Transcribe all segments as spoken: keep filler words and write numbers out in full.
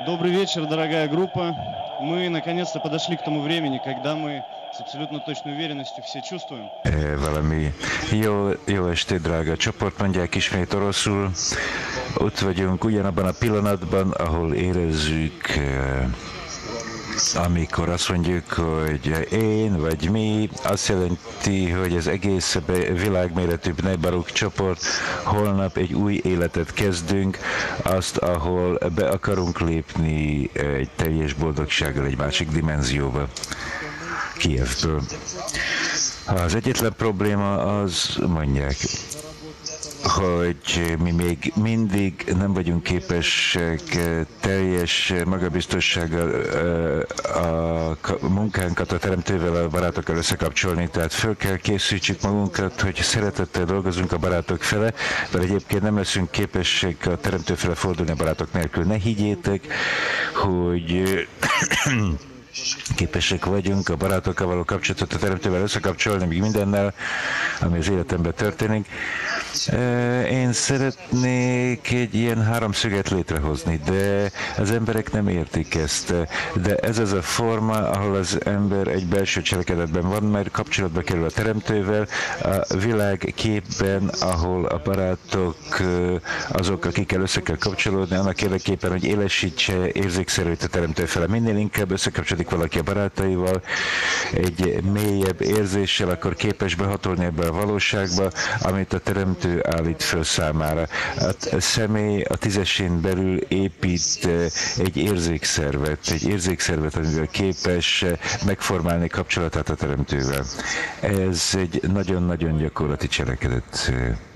Добрый вечер, дорогая группа. Мы наконец-то подошли к тому времени, когда мы с абсолютно точной уверенностью все чувствуем. Valami jó, jó estét, drága csoport, mondják ismét oroszul. Ott vagyunk ugyanabban a pillanatban, ahol érezzük, amikor azt mondjuk, hogy én vagy mi, azt jelenti, hogy az egész világméretű Bnei Baruch csoport holnap egy új életet kezdünk, azt, ahol be akarunk lépni egy teljes boldogsággal egy másik dimenzióba, Kijevből. Az egyetlen probléma az, mondják, hogy mi még mindig nem vagyunk képesek teljes magabiztossággal a munkánkat a teremtővel, a barátokkal összekapcsolni, tehát föl kell készítsük magunkat, hogy szeretettel dolgozunk a barátok fele, de egyébként nem leszünk képesek a teremtő fele fordulni a barátok nélkül. Ne higgyétek, hogy képesek vagyunk a barátokkal való kapcsolatot a teremtővel összekapcsolni, még mindennel, ami az életemben történik. Én szeretnék egy ilyen háromszöget létrehozni, de az emberek nem értik ezt. De ez az a forma, ahol az ember egy belső cselekedetben van, mert kapcsolatba kerül a teremtővel, a világ képben, ahol a barátok azok, akikkel össze kell kapcsolódni, annak érdekében, hogy élesítse érzékszerűt a teremtő fele. Minél inkább összekapcsolódik valaki a barátaival, egy mélyebb érzéssel, akkor képes behatolni ebbe a valóságba, amit a teremtő állít föl számára. A személy a tízesén belül épít egy érzékszervet, egy érzékszervet, amivel képes megformálni kapcsolatát a teremtővel. Ez egy nagyon-nagyon gyakorlati cselekedet.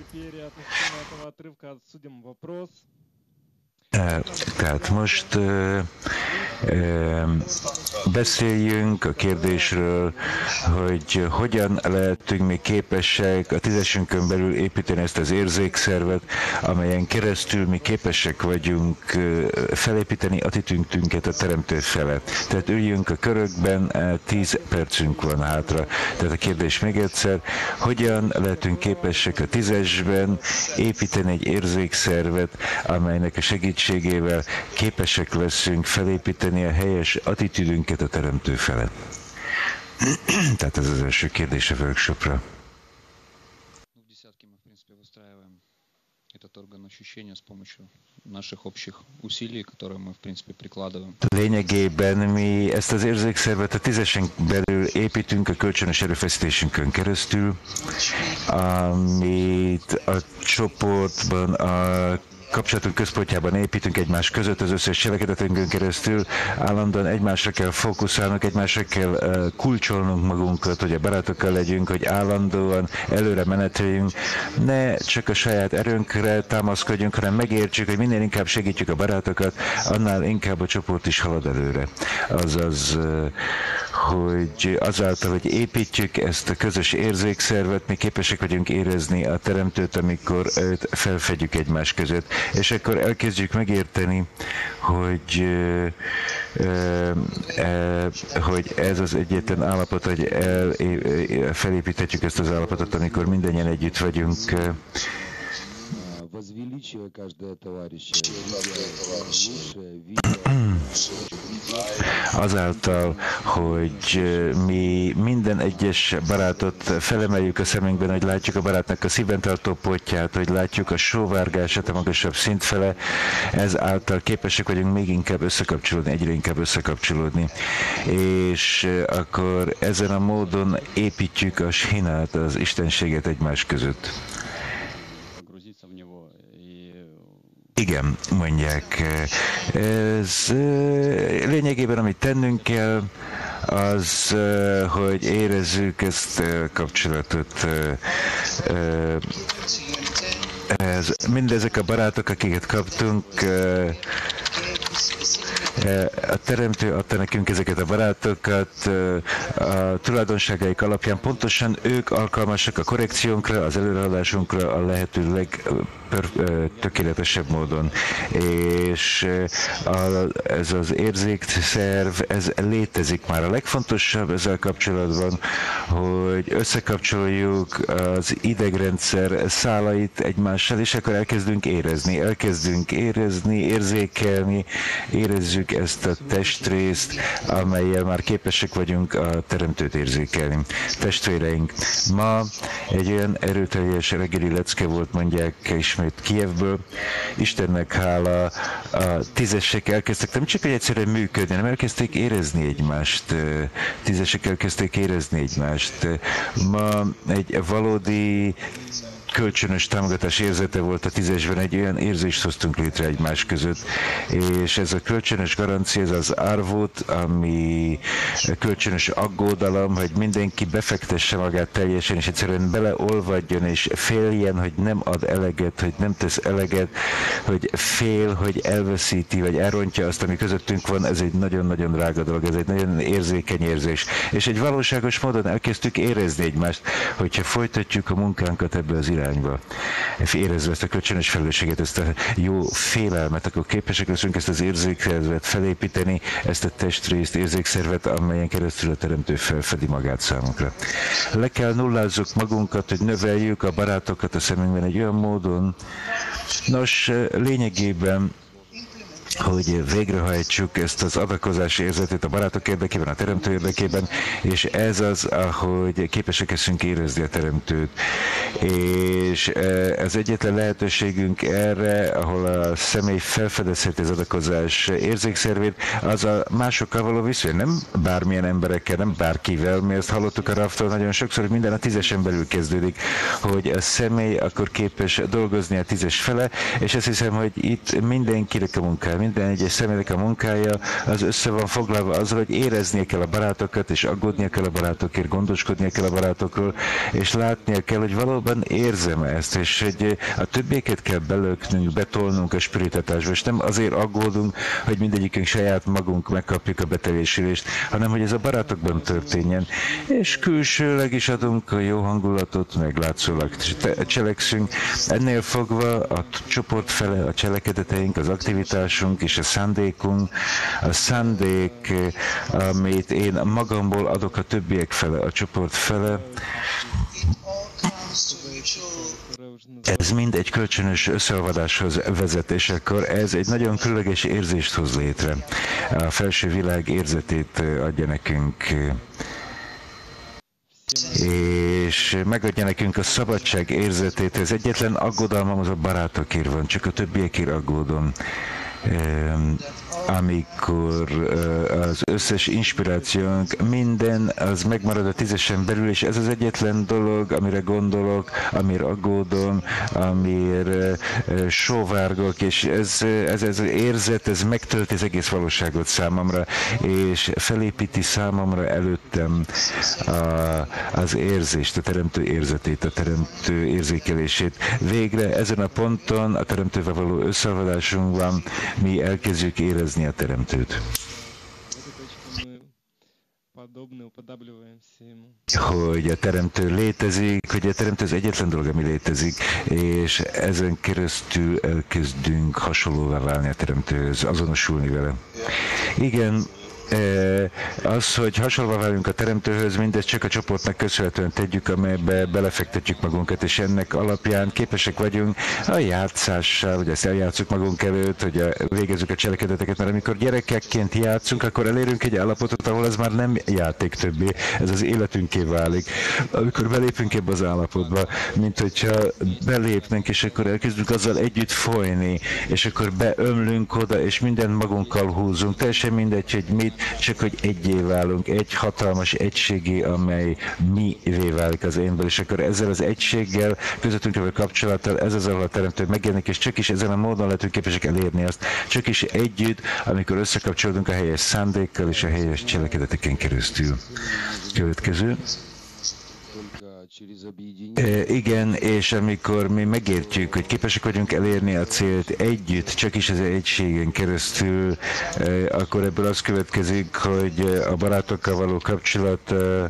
Tehát most uh, uh, beszéljünk a kérdésről, hogy hogyan lehetünk mi képesek a tízesünkön belül építeni ezt az érzékszervet, amelyen keresztül mi képesek vagyunk uh, felépíteni attitűdünket a teremtő fele. Tehát üljünk a körökben, uh, tíz percünk van hátra. Tehát a kérdés még egyszer, hogyan lehetünk képesek a tízesben építeni egy érzékszervet, amelynek a segítségével segítségével képesek leszünk felépíteni a helyes attitűdünket a teremtő felett. Tehát ez az első kérdés a workshopra. Lényegében mi ezt az érzékszervet a tízesen belül építünk a kölcsönös erőfeszítésünkön keresztül, amit a csoportban a kapcsolatunk központjában építünk egymás között, az összes cselekedetünkön keresztül, állandóan egymásra kell fókuszálnunk, egymásra kell uh, kulcsolnunk magunkat, hogy a barátokkal legyünk, hogy állandóan előre meneteljünk, ne csak a saját erőnkre támaszkodjunk, hanem megértsük, hogy minél inkább segítjük a barátokat, annál inkább a csoport is halad előre. Azaz, uh, hogy azáltal, hogy építjük ezt a közös érzékszervet, mi képesek vagyunk érezni a teremtőt, amikor őt felfedjük egymás között. És akkor elkezdjük megérteni, hogy, hogy ez az egyetlen állapot, hogy el, felépíthetjük ezt az állapotot, amikor mindannyian együtt vagyunk. Azáltal, hogy mi minden egyes barátot felemeljük a szemünkben, hogy látjuk a barátnak a szívben tartó pontját, hogy látjuk a sóvárgását a magasabb szint fele, ezáltal képesek vagyunk még inkább összekapcsolódni, egyre inkább összekapcsolódni. És akkor ezen a módon építjük a sinát, az istenséget egymás között. Igen, mondják. Ez lényegében, amit tennünk kell, az, hogy érezzük ezt a kapcsolatot. Ez, mindezek a barátok, akiket kaptunk, a teremtő adta nekünk ezeket a barátokat, a tulajdonságaik alapján pontosan ők alkalmasak a korrekciónkra, az előrehaladásunkra a lehető legtökéletesebb módon. És ez az érzékszerv, ez létezik már. A legfontosabb ezzel kapcsolatban, hogy összekapcsoljuk az idegrendszer szálait egymással, és akkor elkezdünk érezni, elkezdünk érezni, érzékelni, érezzük érezzük ezt a testrészt, amellyel már képesek vagyunk a teremtőt érzékelni. Testvéreink, ma egy olyan erőteljes reggeli lecke volt, mondják ismét Kijevből. Istennek hála, a tízesek elkezdtek nem csak egy egyszerűen működni, hanem elkezdték érezni egymást. Tízesek elkezdték érezni egymást. Ma egy valódi kölcsönös támogatás érzete volt a tízesben, egy olyan érzést hoztunk létre egymás között, és ez a kölcsönös garancia, ez az árvót, ami kölcsönös aggódalom, hogy mindenki befektesse magát teljesen, és egyszerűen beleolvadjon, és féljen, hogy nem ad eleget, hogy nem tesz eleget, hogy fél, hogy elveszíti, vagy elrontja azt, ami közöttünk van, ez egy nagyon-nagyon drága dolog, ez egy nagyon érzékeny érzés. És egy valóságos módon elkezdtük érezni egymást, hogyha folytatjuk a munkánkat ebbe az irányba, érezve ezt a kölcsönös felelősséget, ezt a jó félelmet, akkor képesek leszünk ezt az érzékszervet felépíteni, ezt a testrészt, érzékszervet, amelyen keresztül a teremtő felfedi magát számunkra. Le kell nullázzuk magunkat, hogy növeljük a barátokat a szemünkben egy olyan módon. Nos, lényegében hogy végrehajtsuk ezt az adakozási érzetet a barátok érdekében, a teremtő érdekében, és ez az, ahogy képesek leszünk érezni a teremtőt. És ez egyetlen lehetőségünk erre, ahol a személy felfedezheti az adakozás érzékszervét, az a másokkal való viszony, nem bármilyen emberekkel, nem bárkivel, mi ezt hallottuk a Raftól nagyon sokszor, hogy minden a tízesen belül kezdődik, hogy a személy akkor képes dolgozni a tízes fele, és azt hiszem, hogy itt mindenkinek a munkája, minden egyes személynek a munkája az össze van foglalva azzal, hogy éreznie kell a barátokat, és aggódnia kell a barátokért, gondoskodnia kell a barátokról, és látnia kell, hogy valóban érzem ezt, és hogy a többieket kell belöknünk, betolnunk a spiritátásba, és nem azért aggódunk, hogy mindegyikünk saját magunk megkapjuk a beteljesülést, hanem hogy ez a barátokban történjen, és külsőleg is adunk a jó hangulatot, meg látszólag cselekszünk. Ennél fogva a csoport fele, a cselekedeteink, az aktivitásunk és a szándékunk, a szándék, amit én magamból adok a többiek fele, a csoport fele, ez mind egy kölcsönös összeolvadáshoz vezet, és akkor ez egy nagyon különleges érzést hoz létre. A felső világ érzetét adja nekünk, és megadja nekünk a szabadság érzetét. Ez egyetlen aggodalmam az a barátokért van, csak a többiekért aggódom. Amikor az összes inspirációnk, minden az megmarad a tízesen belül, és ez az egyetlen dolog, amire gondolok, amire aggódom, amire sóvárgok, és ez, ez, ez az érzet, ez megtölti az egész valóságot számomra, és felépíti számomra előttem a, az érzést, a teremtő érzetét, a teremtő érzékelését. Végre ezen a ponton, a teremtővel való összeolvadásunkban mi elkezdjük érezni a teremtőt. Hogy a teremtő létezik, hogy a teremtő az egyetlen dolog, ami létezik, és ezen keresztül elkezdünk hasonlóvá válni a teremtőhöz, azonosulni vele. Igen, az, hogy hasonlóan válunk a teremtőhöz, mindezt csak a csoportnak köszönhetően tegyük, amelybe belefektetjük magunkat, és ennek alapján képesek vagyunk a játszással, hogy ezt eljátszunk magunk előtt, hogy végezzük a cselekedeteket, mert amikor gyerekekként játszunk, akkor elérünk egy állapotot, ahol ez már nem játék többé, ez az életünké válik. Amikor belépünk ebbe az állapotba, mint hogyha belépnénk, és akkor elkezdünk azzal együtt folyni, és akkor beömlünk oda, és mindent magunkkal húzunk, teljesen mindegy, hogy mit, csak hogy egyé válunk, egy hatalmas egységé, amely mivé válik az énből, és akkor ezzel az egységgel, közöttünk a kapcsolattal, ez az, ahol a teremtő megjelenik, és csak is ezen a módon lehetünk képesek elérni azt, csak is együtt, amikor összekapcsolódunk a helyes szándékkal és a helyes cselekedeteken keresztül. Következő. E, igen, és amikor mi megértjük, hogy képesek vagyunk elérni a célt együtt, csak is az egységen keresztül, e, akkor ebből az következik, hogy a barátokkal való kapcsolat, e,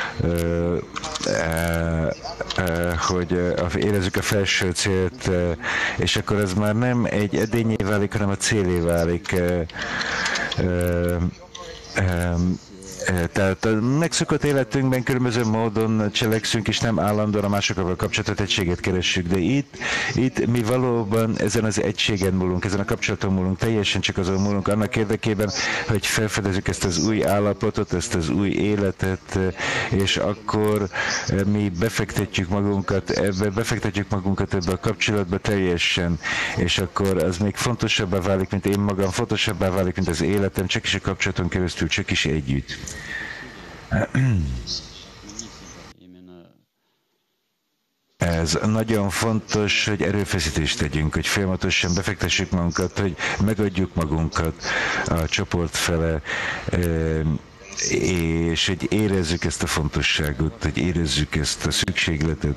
e, e, hogy érezzük a felső célt, e, és akkor ez már nem egy edényé válik, hanem a célé válik. E, e, e, Tehát a megszokott életünkben különböző módon cselekszünk, és nem állandóan a másokkal kapcsolatot, egységet keressük, de itt, itt mi valóban ezen az egységen múlunk, ezen a kapcsolaton múlunk, teljesen csak azon múlunk, annak érdekében, hogy felfedezzük ezt az új állapotot, ezt az új életet, és akkor mi befektetjük magunkat ebbe, befektetjük magunkat ebbe a kapcsolatba teljesen, és akkor az még fontosabbá válik, mint én magam, fontosabbá válik, mint az életem, csak is a kapcsolaton keresztül, csak is együtt. Ez nagyon fontos, hogy erőfeszítést tegyünk, hogy folyamatosan befektessük magunkat, hogy megadjuk magunkat a csoport fele, és hogy érezzük ezt a fontosságot, hogy érezzük ezt a szükségletet.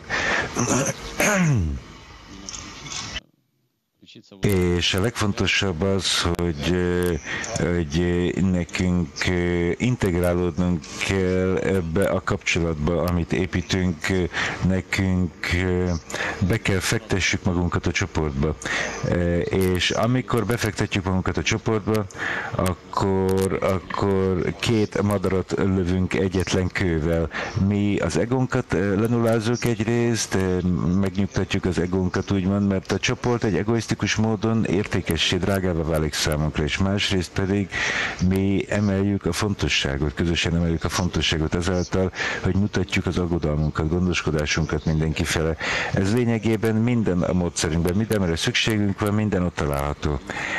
És a legfontosabb az, hogy, hogy nekünk integrálódnunk kell ebbe a kapcsolatba, amit építünk, nekünk be kell fektessük magunkat a csoportba. És amikor befektetjük magunkat a csoportba, akkor, akkor két madarat lövünk egyetlen kővel. Mi az egónkat lenullázzuk egyrészt, megnyugtatjuk az egónkat úgymond, mert a csoport egy egoisztikus módon értékessé, drágává válik számunkra, és másrészt pedig mi emeljük a fontosságot, közösen emeljük a fontosságot ezáltal, hogy mutatjuk az aggodalmunkat, gondoskodásunkat mindenki fele. Ez lényegében minden a módszerünkben, mindenre szükségünk van, minden ott található.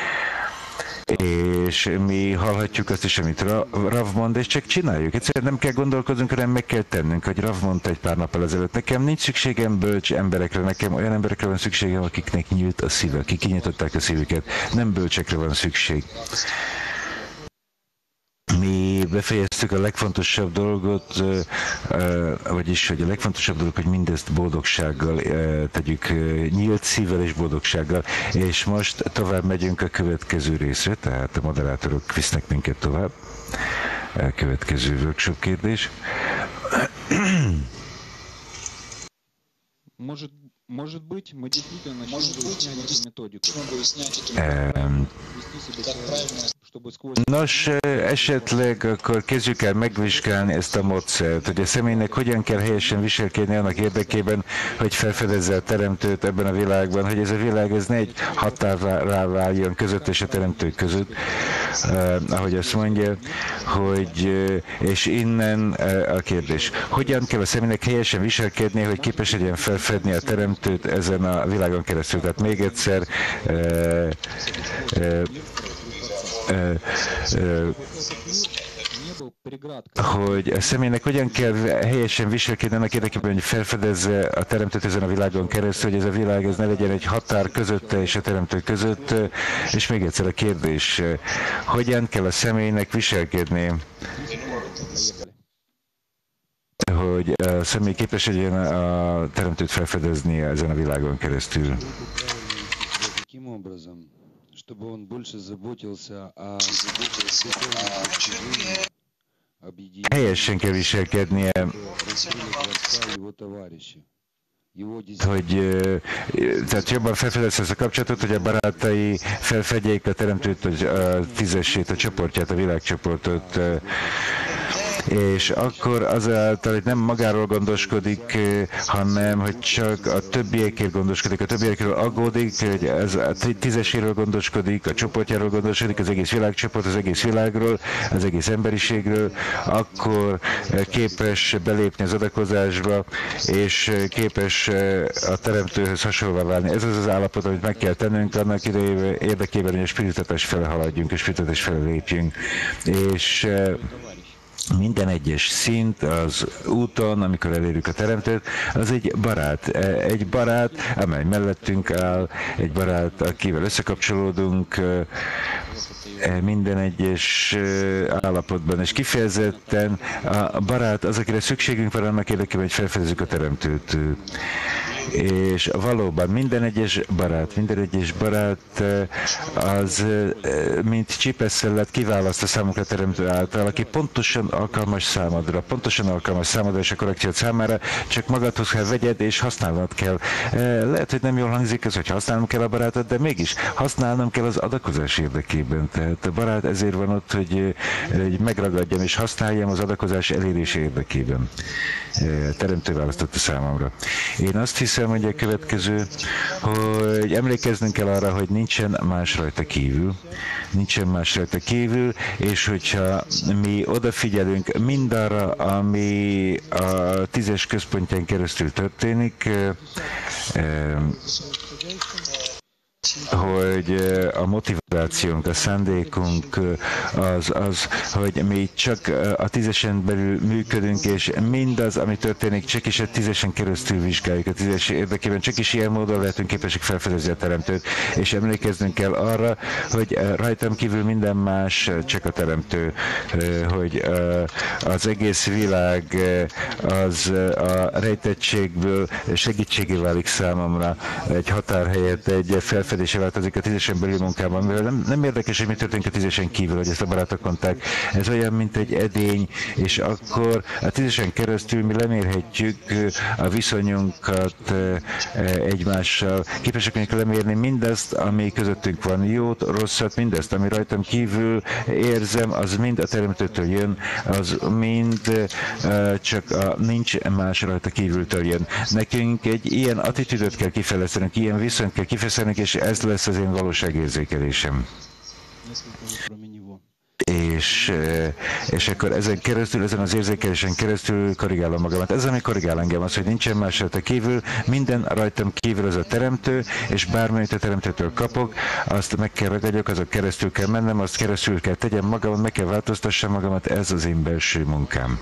És mi hallhatjuk azt is, amit Rav mond, és csak csináljuk. Egyszerűen nem kell gondolkoznunk, hanem meg kell tennünk, hogy Rav mondta egy pár nappal ezelőtt. Nekem nincs szükségem bölcs emberekre, nekem olyan emberekre van szükségem, akiknek nyílt a szíve, akik kinyitották a szívüket. Nem bölcsekre van szükség. Mi befejeztük a legfontosabb dolgot, vagyis, hogy a legfontosabb dolog, hogy mindezt boldogsággal tegyük, nyílt szívvel és boldogsággal, és most tovább megyünk a következő részre, tehát a moderátorok visznek minket tovább. A következő workshop kérdés. Может, может быть, мы действительно начнем выяснять эту методику. Nos, esetleg akkor kezdjük el megvizsgálni ezt a módszert, hogy a személynek hogyan kell helyesen viselkedni annak érdekében, hogy felfedezze a teremtőt ebben a világban, hogy ez a világ ez ne egy határrá váljon között és a teremtő között, eh, ahogy azt mondja, hogy, és innen eh, a kérdés, hogyan kell a személynek helyesen viselkedni, hogy képes legyen felfedni a teremtőt ezen a világon keresztül. Tehát még egyszer, eh, eh, Uh, uh, hogy a személynek hogyan kell helyesen viselkedni annak érdekében, hogy felfedezze a teremtőt ezen a világon keresztül, hogy ez a világ ez ne legyen egy határ közötte és a teremtő között. És még egyszer a kérdés, hogyan kell a személynek viselkedni, hogy a személy képes legyen a teremtőt felfedezni ezen a világon keresztül. Чтобы он больше заботился о helyesen kell viselkednie, hogy tehát jobban felfedezze ezt a kapcsolatot, hogy a barátai felfedjék a teremtőt, a tízesét, a csoportját, a világcsoportot, és akkor azáltal, hogy nem magáról gondoskodik, hanem hogy csak a többiekért gondoskodik, a többiekről aggódik, hogy ez a tízeséről gondoskodik, a csoportjáról gondoskodik, az egész világcsoport, az egész világról, az egész emberiségről, akkor képes belépni az adakozásba, és képes a teremtőhöz hasonlóvá válni. Ez az az állapot, amit meg kell tennünk annak idejében, érdekében, hogy a spiritatás fele haladjunk, a spiritatás fele lépjünk. És minden egyes szint az úton, amikor elérjük a teremtőt, az egy barát. Egy barát, amely mellettünk áll, egy barát, akivel összekapcsolódunk minden egyes állapotban, és kifejezetten a barát az, akire szükségünk van annak érdekében, hogy felfedezzük a teremtőt. és valóban minden egyes barát, minden egyes barát az, mint csipesszel lett kiválaszt a számunkra teremtő által, aki pontosan alkalmas számodra, pontosan alkalmas számodra és a korrekciót számára, csak magadhoz kell vegyed és használnod kell. Lehet, hogy nem jól hangzik ez, hogy használnom kell a barátot, de mégis használnom kell az adakozás érdekében. Tehát a barát ezért van ott, hogy, hogy megragadjam és használjam az adakozás elérése érdekében. Teremtő választotta számomra. Én azt hiszem, hogy a következő, hogy emlékeznünk kell arra, hogy nincsen más rajta kívül, nincsen más rajta kívül, és hogyha mi odafigyelünk mindarra, ami a tízes központján keresztül történik, hogy a motivációnk, a szándékunk az az, hogy mi csak a tízesen belül működünk, és mindaz, ami történik, csak is a tízesen keresztül vizsgáljuk, a tízes érdekében, csak is ilyen módon lehetünk képesek felfedezni a teremtőt, és emlékeznünk kell arra, hogy rajtam kívül minden más csak a teremtő, hogy az egész világ az a rejtettségből segítségé válik számomra, egy határ helyett egy felfedésre változik a tízesen belül munkában, mivel nem, nem érdekes, hogy mi történik a tízesen kívül, hogy ezt a barátok mondták. Ez olyan, mint egy edény, és akkor a tízesen keresztül mi lemérhetjük a viszonyunkat egymással. Képesek vagyunk lemérni mindezt, ami közöttünk van, jót, rosszat, mindezt, ami rajtam kívül érzem, az mind a teremtőtől jön, az mind csak a nincs más rajta kívültől jön. Nekünk egy ilyen attitűdöt kell kifejlesztenünk, ilyen viszonyt kell kifejlesztenünk, és ez lesz az én valóságérzékelésem. És, és akkor ezen keresztül, ezen az érzékelésen keresztül korrigálom magamat. Ez, ami korrigál engem, az, hogy nincsen más rajta kívül, minden rajtam kívül az a teremtő, és bármelyik a teremtőtől kapok, azt meg kell ragadjak, azok keresztül kell mennem, azt keresztül kell tegyem magamat, meg kell változtassam magamat, ez az én belső munkám.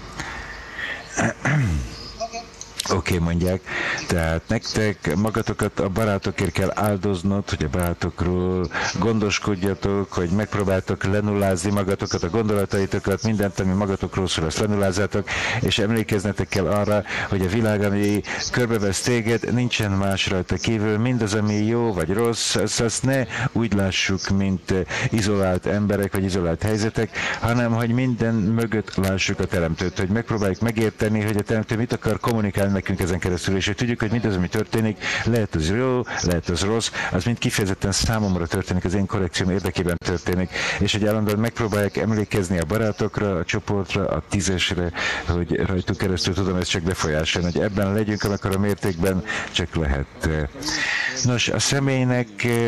Oké, okay, mondják, tehát nektek magatokat a barátokért kell áldoznod, hogy a barátokról gondoskodjatok, hogy megpróbáltok lenullázni magatokat, a gondolataitokat, mindent, ami magatokról szól, azt lenullázátok, és emlékeznetek kell arra, hogy a világ, ami körbevesz téged, nincsen más rajta kívül, mindaz, ami jó vagy rossz, azt, azt ne úgy lássuk, mint izolált emberek vagy izolált helyzetek, hanem, hogy minden mögött lássuk a teremtőt, hogy megpróbáljuk megérteni, hogy a teremtő mit akar kommunikálni nekünk ezen keresztül, és hogy tudjuk, hogy mindaz, ami történik, lehet az jó, lehet az rossz, az mind kifejezetten számomra történik, az én korrekcióm érdekében történik, és hogy állandóan megpróbálják emlékezni a barátokra, a csoportra, a tízesre, hogy rajtuk keresztül tudom ezt csak befolyásolni, hogy ebben legyünk, amikor a mértékben csak lehet. Nos, a személynek,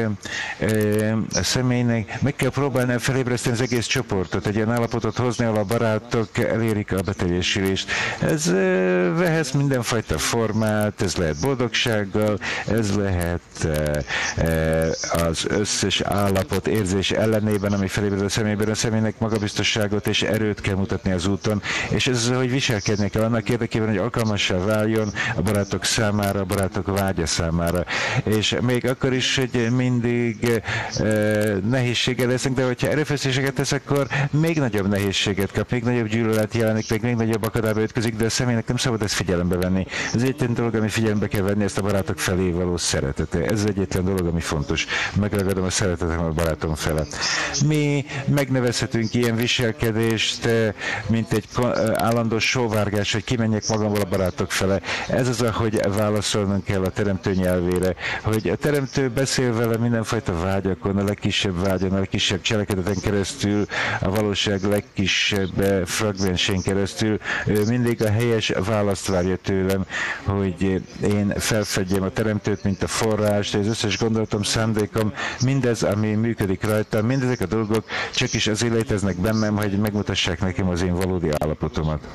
a személynek meg kell próbálni felébreszteni az egész csoportot, egy ilyen állapotot hozni, ahol a barátok elérik a beteljesülést. Ez vehet mindenfajta formát, ez lehet boldogsággal, ez lehet az összes állapot érzés ellenében, ami felébred a személyben, a személynek magabiztosságot és erőt kell mutatni az úton, és ez az, hogy viselkedni kell annak érdekében, hogy alkalmassá váljon a barátok számára, a barátok vágya számára. És még akkor is, hogy mindig eh, nehézséggel lesznek, de hogyha erőfeszítéseket tesz, akkor még nagyobb nehézséget kap, még nagyobb gyűlölet jelenik, még, még nagyobb akadályba ütközik, de a személynek nem szabad ezt figyelembe venni. Ez egyetlen dolog, ami figyelembe kell venni, ezt a barátok felé való szeretete. Ez az egyetlen dolog, ami fontos. Megragadom a szeretetem a barátom felett. Mi megnevezhetünk ilyen viselkedést, mint egy állandó sóvárgás, hogy kimenjek magamból a barátok fele. Ez az, ahogy válaszolnunk kell a teremtő nyelvére, hogy a teremtő beszél vele mindenfajta vágyakon, a legkisebb vágyon, a legkisebb cselekedeten keresztül, a valóság legkisebb fragmensén keresztül. Ő mindig a helyes választ várja tőlem, hogy én felfedjem a teremtőt, mint a forrást, az összes gondolatom, szándékom, mindez, ami működik rajta, mindezek a dolgok csak is azért léteznek bennem, hogy megmutassák nekem az én valódi állapotomat.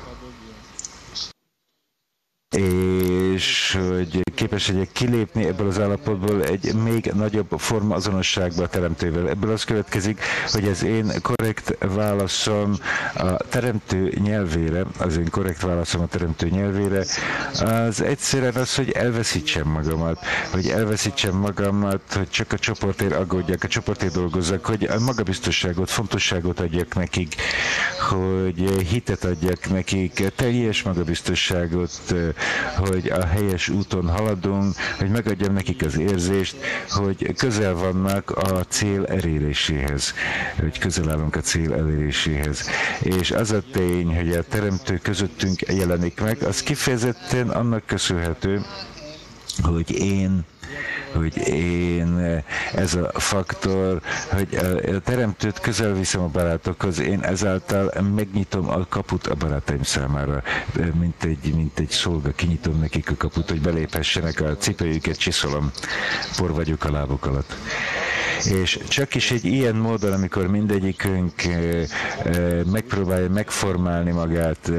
És hogy képes legyek kilépni ebből az állapotból egy még nagyobb forma azonosságba a teremtővel. Ebből az következik, hogy az én korrekt válaszom a teremtő nyelvére, az én korrekt válaszom a teremtő nyelvére, az egyszerűen az, hogy elveszítsem magamat, hogy elveszítsem magamat, hogy csak a csoportért aggódjak, a csoportért dolgozzak, hogy a magabiztosságot, fontosságot adjak nekik, hogy hitet adjak nekik, teljes magabiztosságot, hogy a helyes úton haladunk, hogy megadjam nekik az érzést, hogy közel vannak a cél eléréséhez, hogy közel állunk a cél eléréséhez. És az a tény, hogy a teremtő közöttünk jelenik meg, az kifejezetten annak köszönhető, hogy én hogy én, ez a faktor, hogy a teremtőt közel viszem a barátokhoz, én ezáltal megnyitom a kaput a barátaim számára, mint egy, mint egy szolga, kinyitom nekik a kaput, hogy beléphessenek, a cipőjüket csiszolom, por vagyok a lábok alatt. És csak is egy ilyen módon, amikor mindegyikünk megpróbálja megformálni magát,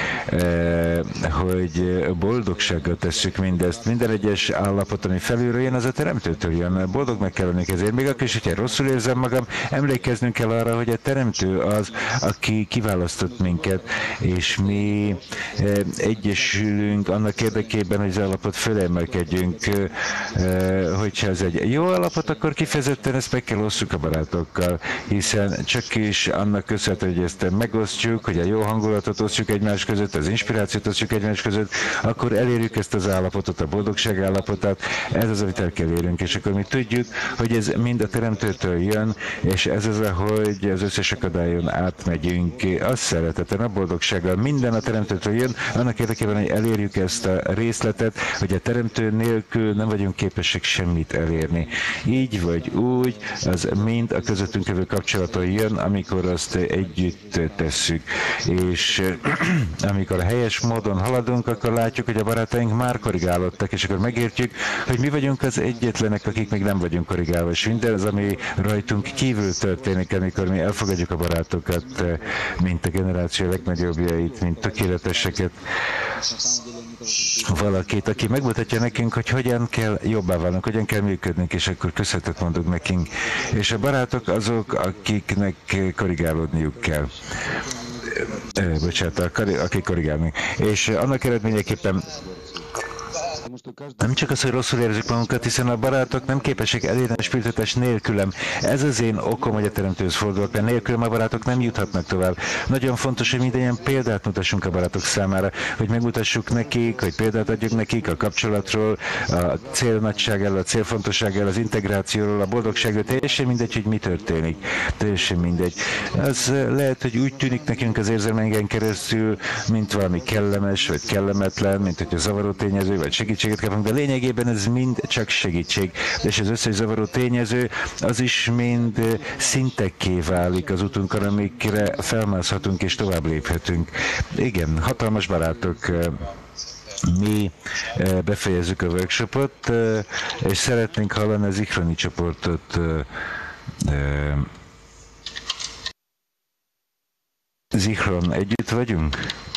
hogy boldogsággal tesszük mindezt, minden egyes állapot, ami felülről jön, az a teremtőtől jön. Boldognak kell lenni ezért. Még akkor is, hogyha rosszul érzem magam, emlékeznünk kell arra, hogy a teremtő az, aki kiválasztott minket, és mi egyesülünk annak érdekében, hogy az állapot fölemelkedjünk. Hogyha ez egy jó állapot, akkor kifejezetten ezt meg kell osszuk a barátokkal, hiszen csak is annak köszönhető, hogy ezt megosztjuk, hogy a jó hangulatot osztjuk egymás között, az inspirációt osztjuk egymás között, akkor elérjük ezt az állapotot, a boldogság állapotát, ez az, amit el kell érünk, és akkor mi tudjuk, hogy ez mind a teremtőtől jön, és ez az, ahogy az összes akadályon átmegyünk, a szereteten, a boldogsággal, minden a teremtőtől jön, annak érdekében, hogy elérjük ezt a részletet, hogy a teremtő nélkül nem vagyunk képesek semmit elérni. Így vagy úgy, az mind a közöttünk lévő kapcsolaton jön, amikor azt együtt tesszük. És amikor helyes módon haladunk, akkor látjuk, hogy a barátaink már korrigálódtak, és akkor megértjük, hogy mi vagyunk az egyetlenek, akik még nem vagyunk korrigálva, és minden az, ami rajtunk kívül történik, amikor mi elfogadjuk a barátokat, mint a generáció legnagyobbjait, mint tökéleteseket, valakit, aki megmutatja nekünk, hogy hogyan kell jobbá válnunk, hogyan kell működnünk, és akkor köszönetet mondunk nekünk. És a barátok azok, akiknek korrigálódniuk kell. Ö, bocsánat, akik korrigálnak. És annak eredményeképpen nem csak az, hogy rosszul érezzük magunkat, hiszen a barátok nem képesek elérni a spiritualitás nélkülem. Ez az én okom, hogy a teremtőhöz fordulok, mert nélkülem a barátok nem juthatnak tovább. Nagyon fontos, hogy minden példát mutassunk a barátok számára, hogy megmutassuk nekik, hogy példát adjuk nekik a kapcsolatról, a célnagyságáról, a célfontosságáról, az integrációról, a boldogságról, teljesen mindegy, hogy mi történik. Teljesen mindegy. Az lehet, hogy úgy tűnik nekünk az érzelmeinken keresztül, mint valami kellemes, vagy kellemetlen, mint hogy a zavaró tényező, vagy segítséget kapunk, de lényegében ez mind csak segítség. És az összes zavaró tényező, az is mind szintekké válik az utunkon, amikre felmászhatunk és tovább léphetünk. Igen, hatalmas barátok. Mi befejezzük a workshopot, és szeretnénk hallani az Zichroni csoportot. Zichron, együtt vagyunk?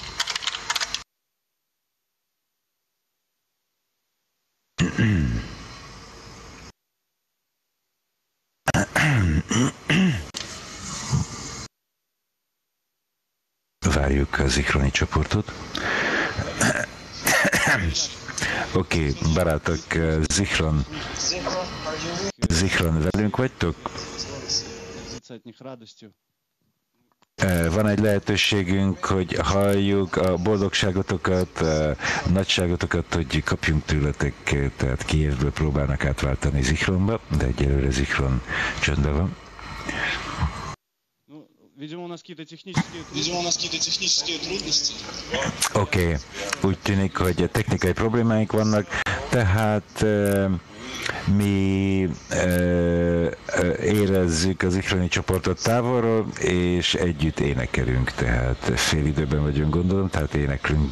Várjuk a Zichroni csoportot. Oké, okay, barátok, Zichron. Zichron, velünk vagytok? Van egy lehetőségünk, hogy halljuk a boldogságotokat, a nagyságotokat, hogy kapjunk tőletek, tehát Kijevből próbálnak átváltani Zichronba, de egyelőre Zichron csöndben van. Oké, okay. Úgy tűnik, hogy technikai problémáink vannak, tehát mi ö, ö, érezzük az Zichroni csoportot távolról, és együtt énekelünk, tehát fél időben vagyunk, gondolom, tehát éneklünk.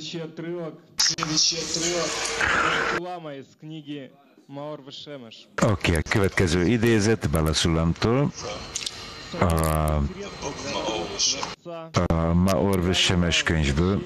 Следующий отрывок. Следующий отрывок. Лама из книги Маор Вешемеш. Oké, okay, a következő idézet Balasulamtól. A, a Maor Veshemes könyvből.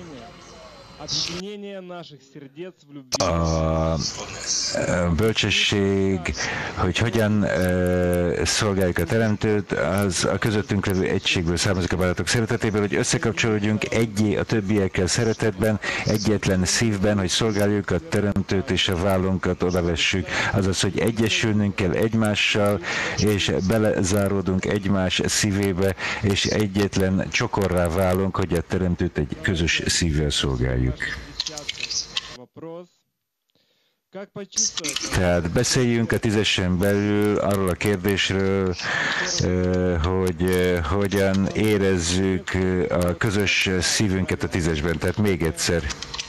A bölcsesség, hogy hogyan e, szolgáljuk a Teremtőt, az a közöttünk levő egységből származik a barátok szeretetéből, hogy összekapcsolódjunk egyé a többiekkel szeretetben, egyetlen szívben, hogy szolgáljuk a Teremtőt és a vállunkat odavessük. Azaz, hogy egyesülnünk kell egymással, és belezáródunk egymás szívébe, és egyetlen csokorrá válunk, hogy a Teremtőt egy közös szívvel szolgáljuk. Tehát beszéljünk a tízesen belül arról a kérdésről, hogy hogyan érezzük a közös szívünket a tízesben. Tehát még egyszer.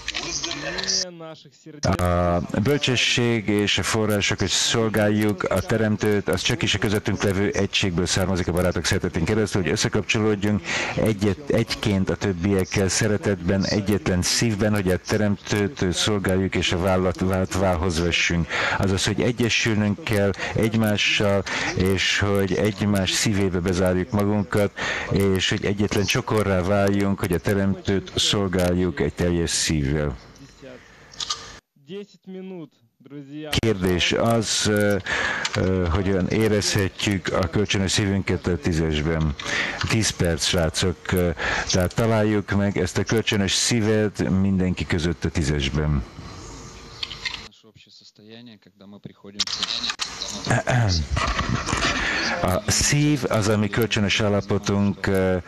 A bölcsesség és a források, hogy szolgáljuk a Teremtőt, az csak is a közöttünk levő egységből származik a barátok szeretetén keresztül, hogy összekapcsolódjunk egyet, egyként a többiekkel szeretetben, egyetlen szívben, hogy a Teremtőt szolgáljuk és a vállat, vált válhoz vessünk. Azaz, hogy egyesülnünk kell egymással, és hogy egymás szívébe bezárjuk magunkat, és hogy egyetlen csokorrá váljunk, hogy a Teremtőt szolgáljuk egy teljes szívvel. Kérdés az, hogy olyan érezhetjük a kölcsönös szívünket a tízesben. Tíz perc, srácok. Tehát találjuk meg ezt a kölcsönös szívet mindenki között a tízesben. A szív az, ami kölcsönös állapotunk,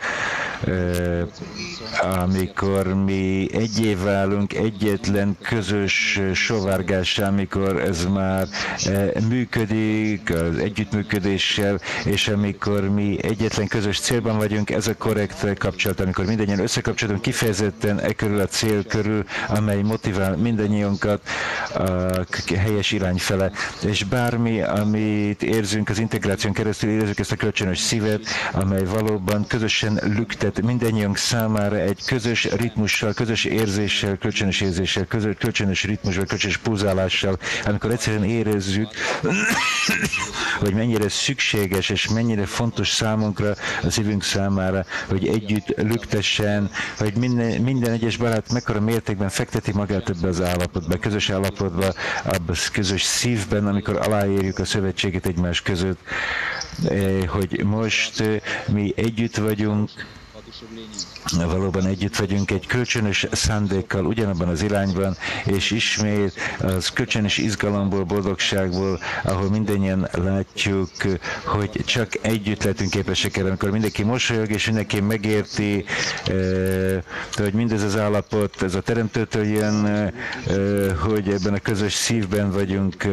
amikor mi egyé válunk, egyetlen közös sovárgással, amikor ez már működik az együttműködéssel, és amikor mi egyetlen közös célban vagyunk, ez a korrekt kapcsolat, amikor mindannyian összekapcsolódunk kifejezetten e körül a cél körül, amely motivál mindannyiunkat a helyes irány fele. És bármi, amit érzünk az integráción keresztül, érezzük ezt a kölcsönös szívet, amely valóban közösen lüktet mindannyiunk számára egy közös ritmussal, közös érzéssel, kölcsönös érzéssel, közös, kölcsönös ritmussal, kölcsönös pulzálással, amikor egyszerűen érezzük, hogy mennyire szükséges és mennyire fontos számunkra, a szívünk számára, hogy együtt lüktessen, hogy minden, minden egyes barát mekkora mértékben fekteti magát ebbe az állapotba, közös állapotba, abba a közös szívben, amikor aláírjuk a szövetséget egymás között, hogy most mi együtt vagyunk, valóban együtt vagyunk egy kölcsönös szándékkal ugyanabban az irányban, és ismét az kölcsönös izgalomból, boldogságból, ahol mindannyian látjuk, hogy csak együtt lehetünk képesek erre, amikor mindenki mosolyog, és mindenki megérti, hogy mindez az állapot, ez a Teremtőtől jön, hogy ebben a közös szívben vagyunk,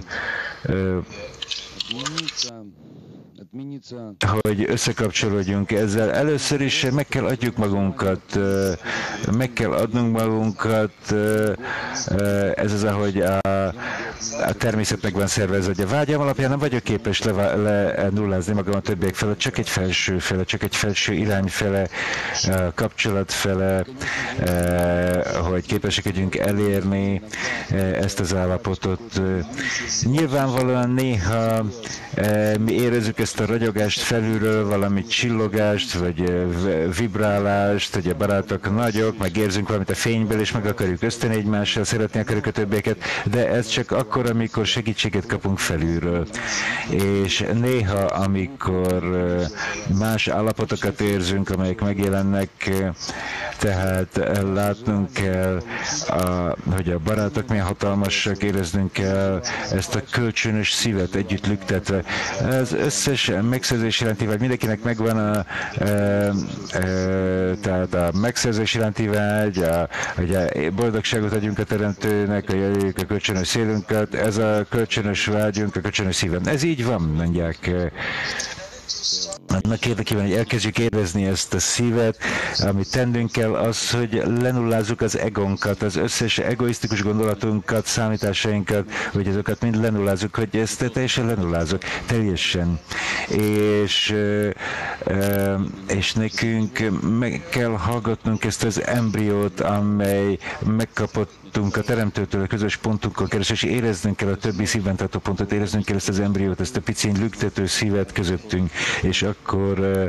hogy összekapcsolódjunk ezzel. Először is meg kell adjuk magunkat, meg kell adnunk magunkat, ez az, ahogy a, a természetnek van szervezve, hogy a vágyam alapján nem vagyok képes le, le nullázni magam a többiek felett, csak egy felső fele, csak egy felső irány fele, kapcsolat fele, hogy képesek legyünk elérni ezt az állapotot. Nyilvánvalóan néha mi érezzük ezt a ragyogást felülről, valami csillogást, vagy vibrálást, hogy a barátok nagyok, meg érzünk valamit a fényből, és meg akarjuk öszteni egymással, szeretni akarjuk a többieket, de ez csak akkor, amikor segítséget kapunk felülről. És néha, amikor más állapotokat érzünk, amelyek megjelennek, tehát látnunk kell, a, hogy a barátok milyen hatalmasak, éreznünk kell ezt a kölcsönös szívet együtt lüktetve. Az összes megszerzés iránti vágy, mindenkinek megvan a, e, e, tehát a megszerzés iránti vágy, a, hogy a boldogságot adjunk a Teremtőnek, a jöjjük a kölcsönös szélünket, ez a kölcsönös vágyunk, a kölcsönös szívem. Ez így van, mondják. annak érdekében, hogy elkezdjük érezni ezt a szívet, amit tennünk kell, az, hogy lenullázzuk az egónkat, az összes egoisztikus gondolatunkat, számításainkat, hogy azokat mind lenullázzuk, hogy ezt teljesen lenullázzuk, teljesen. És, és nekünk meg kell hallgatnunk ezt az embriót, amely megkapott a Teremtőtől a közös pontunkkal keresztül, és éreznünk kell a többi szívben tartó pontot, éreznünk kell ezt az embriót, ezt a picin lüktető szívet közöttünk, és akkor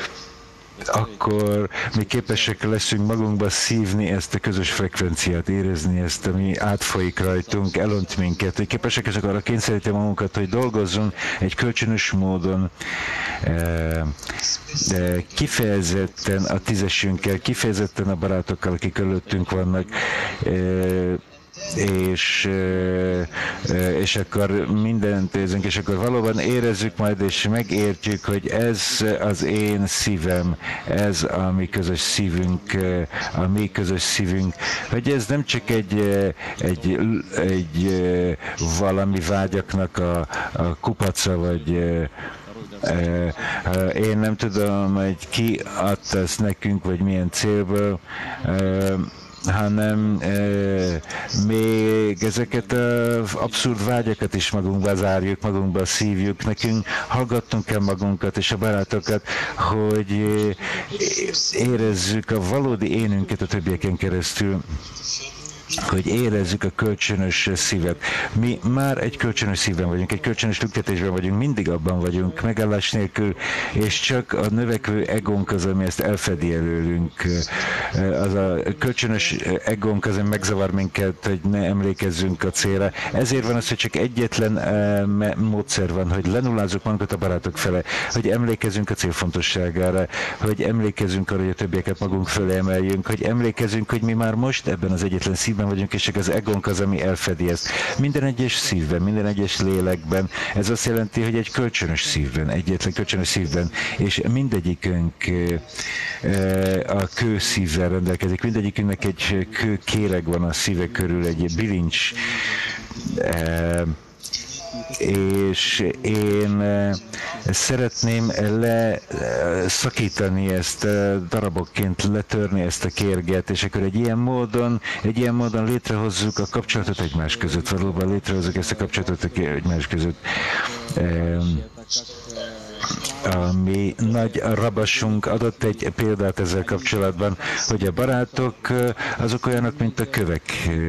akkor mi képesek leszünk magunkba szívni ezt a közös frekvenciát, érezni ezt, ami átfolyik rajtunk, elont minket, hogy képesek ezek arra kényszeríteni magunkat, hogy dolgozzunk egy kölcsönös módon, de kifejezetten a tízesünkkel, kifejezetten a barátokkal, akik előttünk vannak, és, és akkor mindent érzünk, és akkor valóban érezzük majd, és megértjük, hogy ez az én szívem, ez a mi közös szívünk, a mi közös szívünk, hogy ez nem csak egy, egy, egy valami vágyaknak a, a kupaca, vagy én nem tudom, hogy ki adta ezt nekünk, vagy milyen célból, hanem e, még ezeket az abszurd vágyakat is magunkba zárjuk, magunkba szívjuk. Nekünk hallgattunk el magunkat és a barátokat, hogy érezzük a valódi énünket a többieken keresztül, hogy érezzük a kölcsönös szívet. Mi már egy kölcsönös szívben vagyunk, egy kölcsönös lüktetésben vagyunk, mindig abban vagyunk, megállás nélkül, és csak a növekvő egónk az, ami ezt elfedi előlünk. Az a kölcsönös egónk az, ami megzavar minket, hogy ne emlékezzünk a célra. Ezért van az, hogy csak egyetlen módszer van, hogy lenullázzuk magunkat a barátok fele, hogy emlékezzünk a cél fontosságára, hogy emlékezzünk arra, hogy a többieket magunk fölé emeljünk, hogy emlékezzünk, hogy mi már most ebben az egyetlen szívben vagyunk, és csak az egónk az, ami elfedi ezt. Minden egyes szívben, minden egyes lélekben. Ez azt jelenti, hogy egy kölcsönös szívben, egyetlen kölcsönös szívben, és mindegyikünk a kőszívvel rendelkezik. Mindegyikünknek egy kő kéreg van a szíve körül, egy bilincs, és én szeretném leszakítani ezt darabokként, letörni ezt a kérget, és akkor egy ilyen módon, egy ilyen módon létrehozzuk a kapcsolatot egymás között, valóban létrehozzuk ezt a kapcsolatot egymás között. A mi nagy rabasunk adott egy példát ezzel kapcsolatban, hogy a barátok azok olyanok, mint a kövek,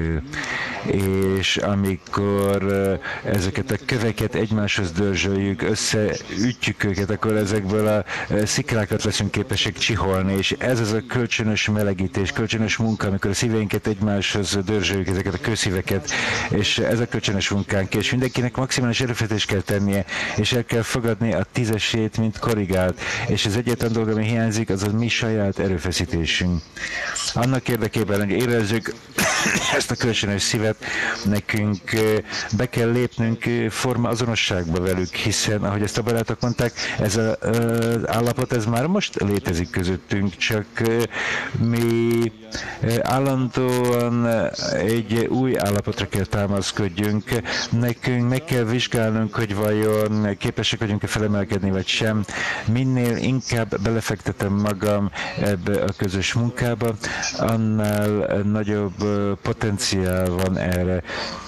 és amikor ezeket a köveket egymáshoz dörzsöljük, összeütjük őket, akkor ezekből a szikrákat leszünk képesek csiholni, és ez az a kölcsönös melegítés, kölcsönös munka, amikor a szíveinket egymáshoz dörzsöljük, ezeket a kőszíveket, és ez a kölcsönös munkánk, és mindenkinek maximális erőfeszítést kell tennie, és el kell fogadni a tízesét, mint korrigált, és az egyetlen dolog, ami hiányzik, az a mi saját erőfeszítésünk. Annak érdekében, hogy érezzük ezt a kölcsönös szívet, nekünk be kell lépnünk forma azonosságba velük, hiszen, ahogy ezt a barátok mondták, ez az állapot, ez már most létezik közöttünk, csak mi állandóan egy új állapotra kell támaszkodjunk. Nekünk meg kell vizsgálnunk, hogy vajon képesek vagyunk-e felemelkedni, vagy sem. Minél inkább belefektetem magam ebbe a közös munkába, annál nagyobb potenciál van erre.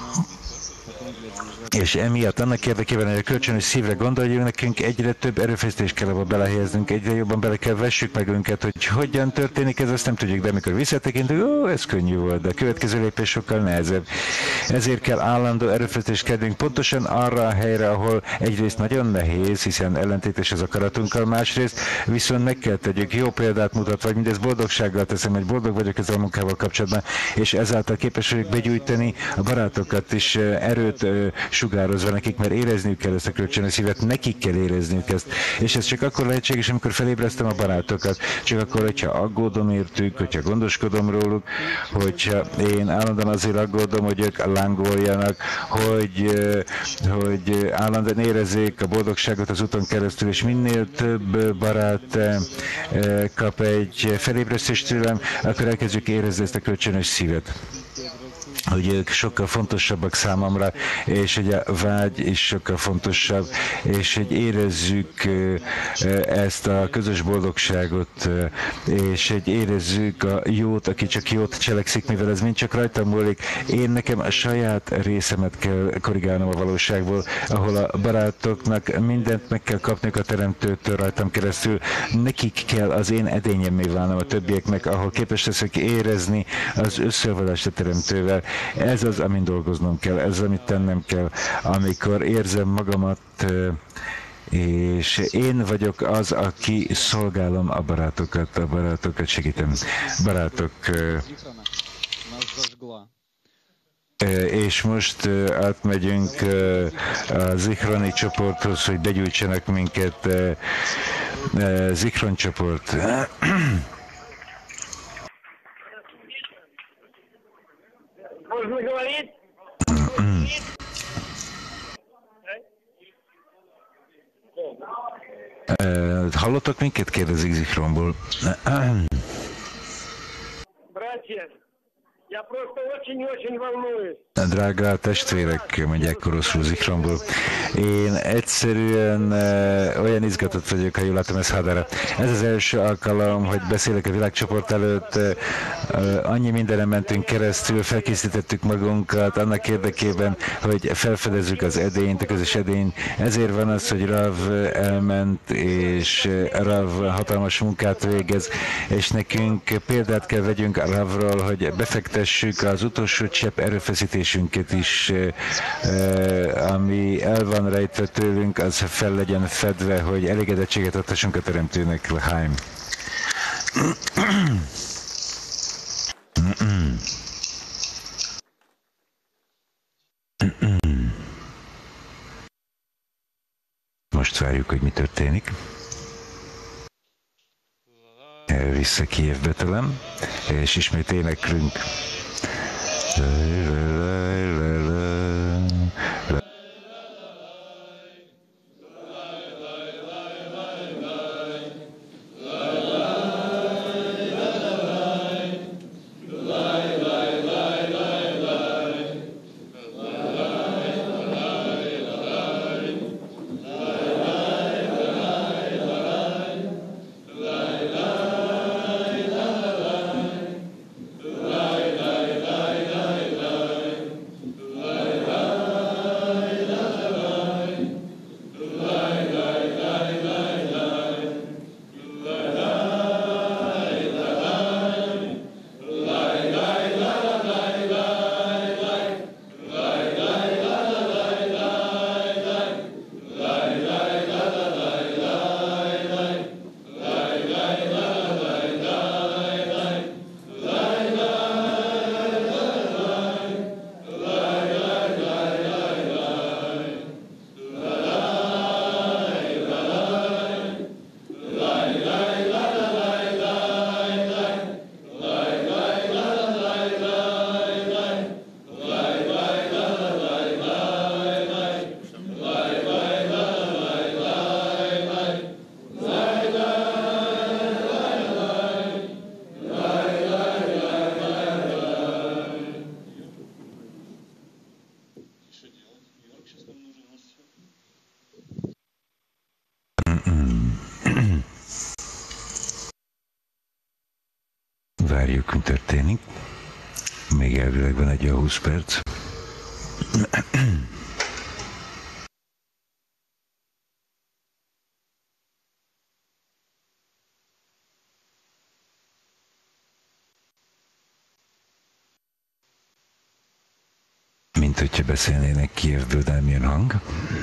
És emiatt annak érdekében, hogy a kölcsönös szívre gondoljunk, nekünk egyre több erőfeszítést kell abba belehelyeznünk, egyre jobban bele kell vessük meg önket, hogy hogyan történik ez, azt nem tudjuk, de amikor visszatekintünk, ó, ez könnyű volt, de a következő lépés sokkal nehezebb. Ezért kell állandó erőfeszítést kedvünk pontosan arra a helyre, ahol egyrészt nagyon nehéz, hiszen ellentétes az akaratunkkal, másrészt viszont meg kell tegyük, jó példát mutat, vagy mindez boldogsággal teszem, hogy boldog vagyok ezzel a munkával kapcsolatban, és ezáltal képes vagyok begyújtani a barátokat is, erőt sugározva nekik, mert érezniük kell ezt a kölcsönös szívet, nekik kell érezniük ezt. És ez csak akkor lehetséges, amikor felébreztem a barátokat, csak akkor, hogyha aggódom értük, hogyha gondoskodom róluk, hogyha én állandóan azért aggódom, hogy ők lángoljanak, hogy, hogy állandóan érezzék a boldogságot az úton keresztül, és minél több barát kap egy felébresztést tőlem, akkor elkezdjük érezni ezt a kölcsönös szívet. hogy ők sokkal fontosabbak számomra, és hogy a vágy is sokkal fontosabb, és hogy érezzük ezt a közös boldogságot, és hogy érezzük a jót, aki csak jót cselekszik, mivel ez mind csak rajtam múlik. Én nekem a saját részemet kell korrigálnom a valóságból, ahol a barátoknak mindent meg kell kapniuk a teremtőtől rajtam keresztül, nekik kell az én edényemmé válnom a többieknek, ahol képes leszek érezni az összeolvadást a teremtővel. Ez az, amin dolgoznom kell, ez az, amit tennem kell, amikor érzem magamat, és én vagyok az, aki szolgálom a barátokat, a barátokat segítem. Barátok, és most átmegyünk a Zichroni csoporthoz, hogy begyűjtsenek minket. Zichron csoport. Можно говорить? Hallottak minket? Kérdezik Zichronból. Братья, я просто очень-очень волнуюсь. Drága testvérek, mondják Koroszul Zichronból. Én egyszerűen uh, olyan izgatott vagyok, ha jól látom ezt Hadára. Ez az első alkalom, hogy beszélek a világcsoport előtt. Uh, uh, annyi mindenen mentünk keresztül, felkészítettük magunkat annak érdekében, hogy felfedezzük az edényt, a közös edényt. Ezért van az, hogy Rav elment, és Rav hatalmas munkát végez, és nekünk példát kell vegyünk a Ravról, hogy befektessük az utolsó csepp erőfeszítésünket is, ami el van rejtve tőlünk, az fel legyen fedve, hogy elégedettséget adhassunk a Teremtőnek. L'chaim. Most várjuk, hogy mi történik. Vissza Kijevbe tőlem, és ismét éneklünk. Várjuk, mi történik. Még elvileg van egy húsz perc. Mint hogyha beszélnének Kijevből, de nem jön hang.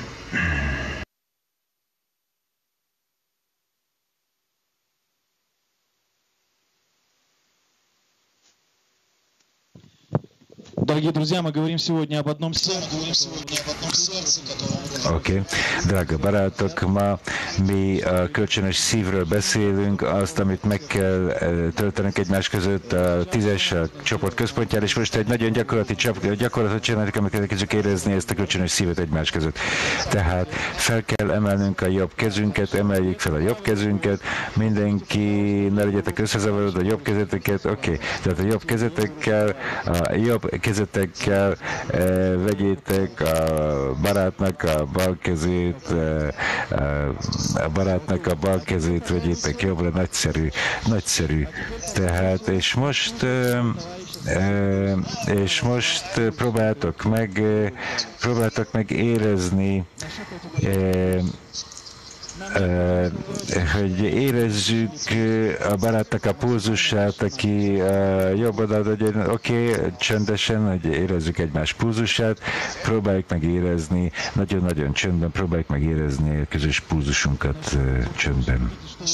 Дорогие друзья, мы говорим сегодня об одном Oké, okay. Drága barátok, ma mi a kölcsönös szívről beszélünk, azt, amit meg kell töltenünk egymás között a tízes a csoport központjára, és most egy nagyon gyakorlati gyakorlatot csináljuk, amikor elkezdjük érezni ezt a kölcsönös szívet egymás között. Tehát fel kell emelnünk a jobb kezünket, emeljük fel a jobb kezünket, mindenki, ne legyetek összezavarodva a jobb kezeteket, oké, okay. Tehát a jobb kezetekkel, a jobb kezetekkel kezetekkel, vegyétek a barátnak a bal kezét, a barátnak a bal kezét vegyétek jobbra, nagyszerű, nagyszerű. Tehát, és most, és most próbáltok meg, próbáltok meg érezni, Uh, hogy érezzük a barátnak a pulzusát, aki uh, jobb oldalt, hogy oké, okay, csöndesen, hogy érezzük egymás pulzusát, próbáljuk meg érezni, nagyon-nagyon csöndben, próbáljuk meg érezni a közös pulzusunkat uh, csöndben.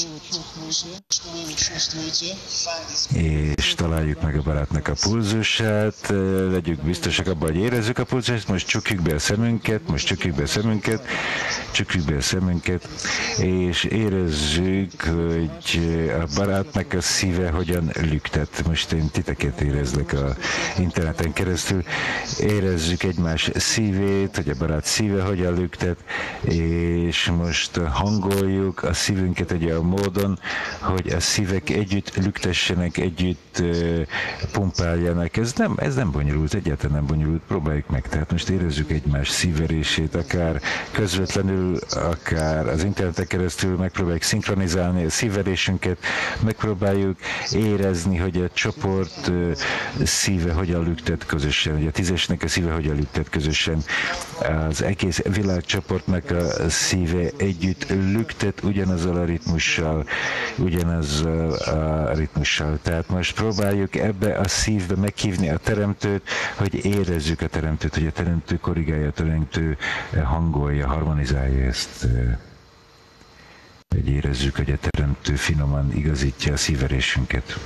És találjuk meg a barátnak a pulzusát, legyünk biztosak abban, hogy érezzük a pulzusát, most csukjuk be a szemünket, most csukjuk be a szemünket, csukjuk be a szemünket, és érezzük, hogy a barátnak a szíve hogyan lüktet. Most én titeket érezlek a interneten keresztül. Érezzük egymás szívét, hogy a barát szíve hogyan lüktet, és most hangoljuk a szívünket egy olyan módon, hogy a szívek együtt lüktessenek, együtt uh, pumpáljanak. Ez nem, ez nem bonyolult, egyáltalán nem bonyolult, próbáljuk meg. Tehát most érezzük egymás szívverését, akár közvetlenül, akár az interneten keresztül megpróbáljuk szinkronizálni a szívverésünket, megpróbáljuk érezni, hogy a csoport uh, szíve hogyan lüktet közösen, hogy a tízesnek a szíve hogyan lüktet közösen. Az egész világcsoportnak a szíve együtt lüktet ugyanazzal a ritmussal, ugyanazzal a ritmussal. Tehát most próbáljuk ebbe a szívbe meghívni a teremtőt, hogy érezzük a teremtőt, hogy a teremtő korrigálja, a teremtő hangolja, harmonizálja ezt. Hogy érezzük, hogy a teremtő finoman igazítja a szívverésünket.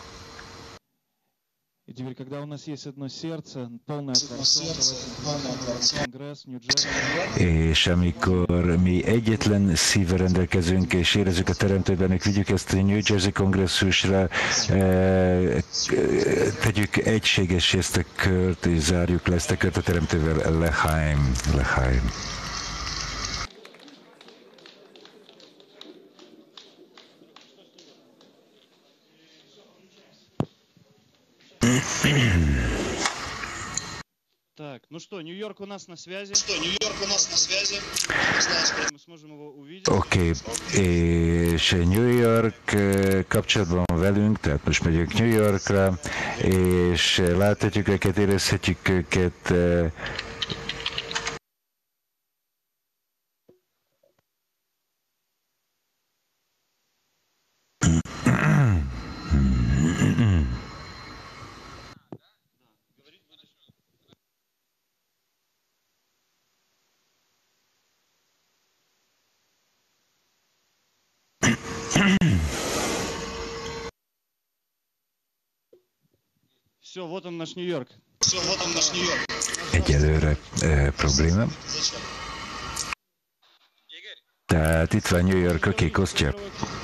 И теперь, когда у нас есть одно сердце, полное конгресс, Нью-Джерси. És amikor mi egyetlen szívvel rendelkezünk, és érezzük a teremtőben, hogy vigyük ezt a New Jersey kongresszusra, eh, tegyük egységes ezt a kört, és zárjuk le ezt a kört a teremtővel, Lehaim, Lehaim. Так, ну что, Нью-Йорк у нас на связи. Что, Нью-Йорк у нас на связи. Мы сможем его увидеть. Oké, okay. És New York kapcsolatban van velünk, tehát most megyünk New Yorkra, és láthatjuk őket, érezhetjük őket. Все, вот он наш Нью-Йорк. Все, вот он наш Нью-Йорк. Egyelőre e, probléma. Tehát itt van New York, oké, okay, Kostya.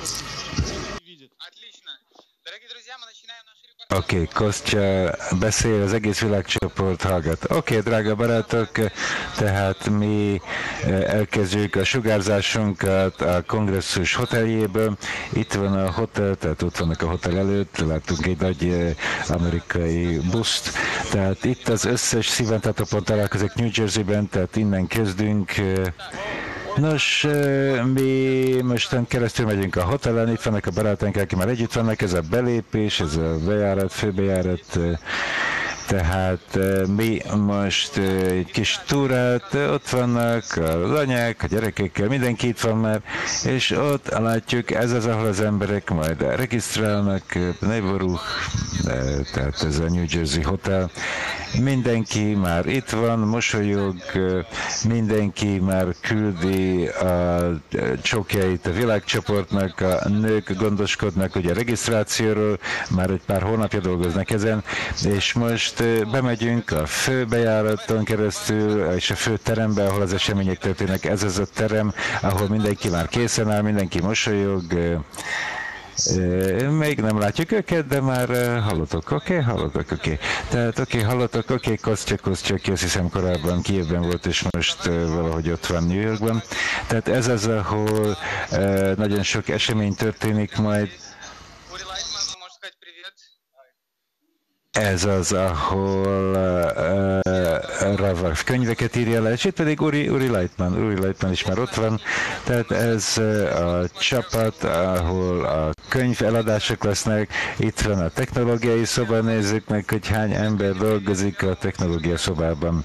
Oké, okay, Kostya beszél, az egész világcsoport hallgat. Oké, okay, drága barátok, tehát mi elkezdjük a sugárzásunkat a kongresszus hoteljéből. Itt van a hotel, tehát ott vannak a hotel előtt, láttunk egy nagy amerikai buszt. Tehát itt az összes szívventátópont találkozik New Jerseyben, tehát innen kezdünk. Nos, mi mostan keresztül megyünk a hotelen, itt vannak a barátaink, akik már együtt vannak, ez a belépés, ez a bejárat, főbejárat, tehát mi most egy kis túrát, ott vannak az anyák, a gyerekekkel, mindenki itt van már, és ott látjuk, ez az, ahol az emberek majd regisztrálnak, Neighborhood, tehát ez a New Jersey Hotel, mindenki már itt van, mosolyog, mindenki már küldi a csókjait a világcsoportnak, a nők gondoskodnak ugye a regisztrációról, már egy pár hónapja dolgoznak ezen, és most bemegyünk a főbejáraton keresztül, és a fő terembe, ahol az események történnek. Ez az a terem, ahol mindenki már készen áll, mindenki mosolyog. Még nem látjuk őket, de már hallottok, oké? Okay? Hallottok, oké. Okay. Tehát oké, okay, hallottok, oké, okay, Kostya, Kostya, aki azt hiszem korábban Kijevben volt, és most valahogy ott van New Yorkban. Tehát ez az, ahol nagyon sok esemény történik majd. ez az, ahol uh, Rav könyveket írja le, és itt pedig Uri, Uri Lightman, Uri Lightman is már ott van, tehát ez a csapat, ahol a könyv eladások lesznek, itt van a technológiai szoba, nézzük meg, hogy hány ember dolgozik a technológia szobában.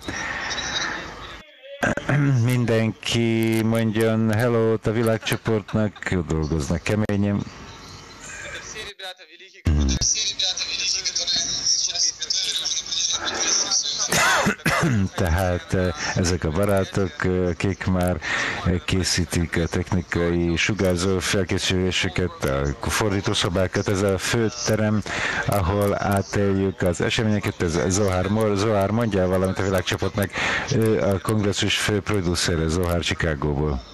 Mindenki mondjon hello-t a világcsoportnak, jó dolgoznak keményen. Tehát ezek a barátok, akik már készítik a technikai sugárzó felkészüléseket, a fordítószobákat, ez a főterem, ahol átéljük az eseményeket, ez Zohar, Zohar mondja valamit a világcsoportnak, ő a kongresszus fő producere, Zohar Chicagóból.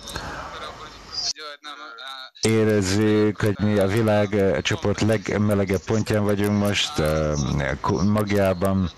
Érezzük, hogy mi a világ csoport legmelegebb pontján vagyunk most, magjában.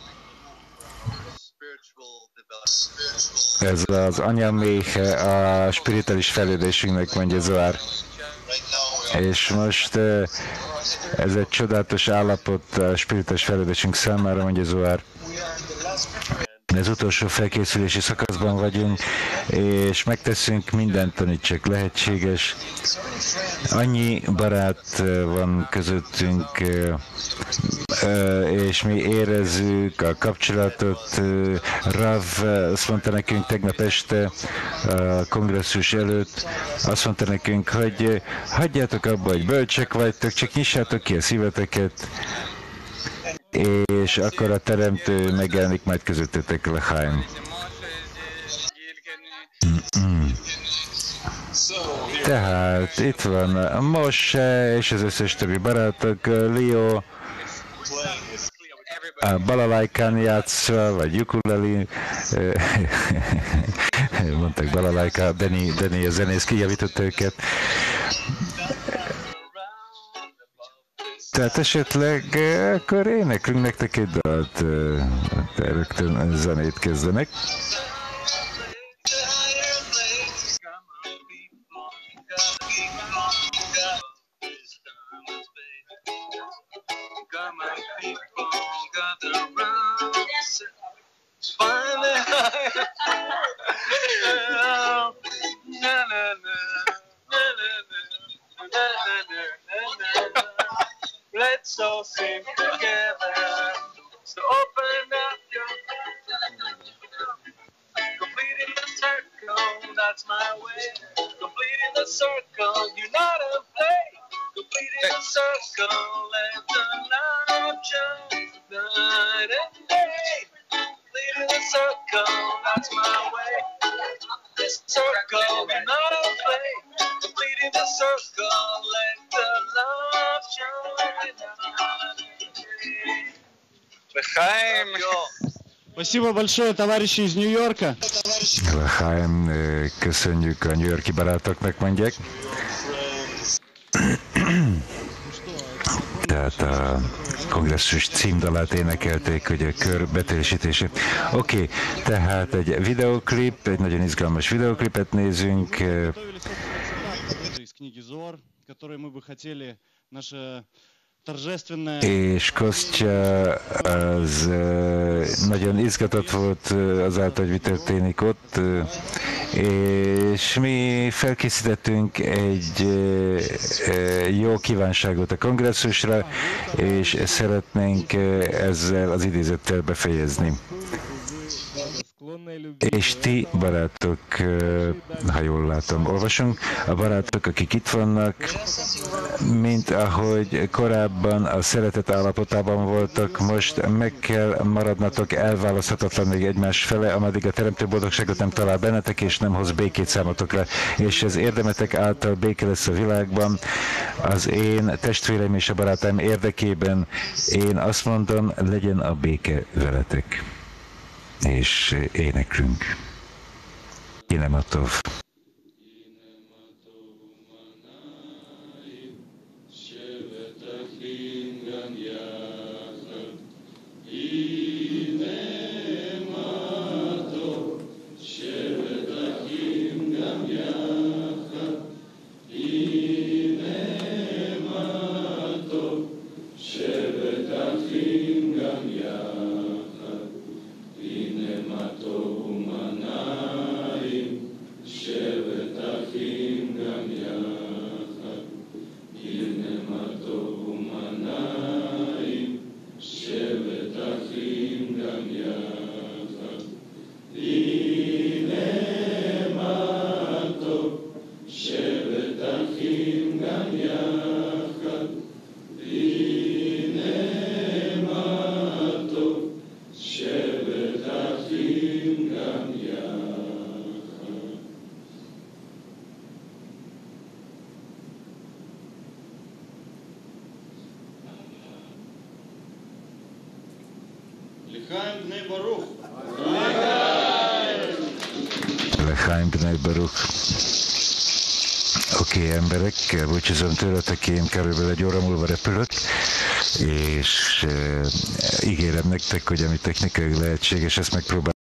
Ez az anyaméhe a spirituális fejlődésünknek, mondja Zohar. És most ez egy csodálatos állapot a spirituális fejlődésünk számára, mondja Zohar. Az utolsó felkészülési szakaszban vagyunk, és megteszünk mindent, amit csak lehetséges. Annyi barát van közöttünk, és mi érezzük a kapcsolatot. Rav azt mondta nekünk tegnap este a kongresszus előtt, azt mondta nekünk, hogy hagyjátok abba, hogy bölcsek vagytok, csak nyissátok ki a szíveteket, és akkor a teremtő megjelenik majd közöttetek, Lechaim. Tehát itt van a Moshe és az összes többi barátok, Leo, a balalajkán játszva, vagy ukulele, mondták balalajka, Deni, Deni a zenész kijavította őket. Tehát esetleg akkor éneklünk nektek egy dalt, rögtön zenét kezdenek. Let's all sing together. So open up your completing the circle, that's my way. Completing the circle, you're not a play. Completing the circle, let the love shine night and day. Completing the circle, that's my way. This circle, you're not a play. Completing the circle, let the love shine. Спасибо большое, товарищи из Нью-Йорка. Lechaim, köszönjük a New York-i barátoknak, mondják. Tehát a kongresszus címdalát énekelték, hogy a kör beteljesítését. Oké, okay, tehát egy videoklip, egy nagyon izgalmas videoklipet nézünk. És Kostya az nagyon izgatott volt azáltal, hogy mi történik ott, és mi felkészítettünk egy jó kívánságot a kongresszusra, és szeretnénk ezzel az idézettel befejezni. És ti barátok, ha jól látom, olvasunk, a barátok, akik itt vannak, mint ahogy korábban a szeretet állapotában voltak, most meg kell maradnatok elválaszthatatlanul egymás fele, ameddig a teremtő boldogságot nem talál bennetek, és nem hoz békét számotokra. És ez érdemetek által béke lesz a világban. Az én testvéreim és a barátaim érdekében én azt mondom, legyen a béke veletek. És éneklünk. Inematov. Shevet achim gam L'chaim Bnei Baruch. L'chaim Bnei Baruch. Oké, okay, emberek, elbúcsúzom tőletek, én körülbelül egy óra múlva repülök, és uh, ígérem nektek, hogy ami technikai lehetséges, ezt megpróbálom.